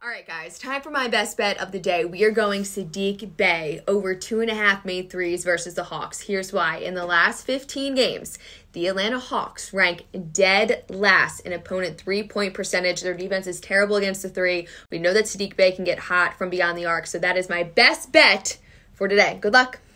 All right, guys, time for my best bet of the day. We are going Saddiq Bey over 2.5 made threes versus the Hawks. Here's why. In the last 15 games, the Atlanta Hawks rank dead last in opponent three-point percentage. Their defense is terrible against the three. We know that Saddiq Bey can get hot from beyond the arc, so that is my best bet for today. Good luck.